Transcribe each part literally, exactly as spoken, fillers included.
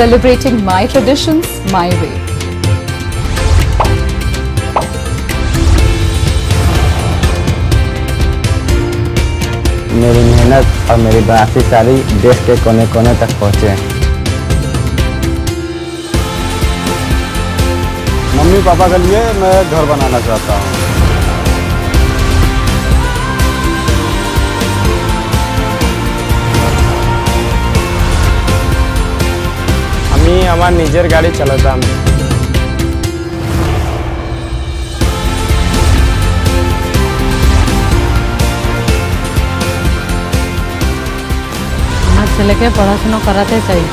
celebrating my traditions my way. मेरी मेहनत और मेरी बनारसी साड़ी देश के कोने कोने तक पहुँचे। मम्मी पापा के लिए मैं घर बनाना चाहता हूँ। আমি আমার নিজের গাড়ি চালাতাম। আমার ছেলেকে পড়াশোনা করাতে চাই।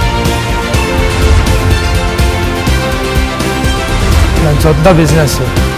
ছোট্ট বিজনেস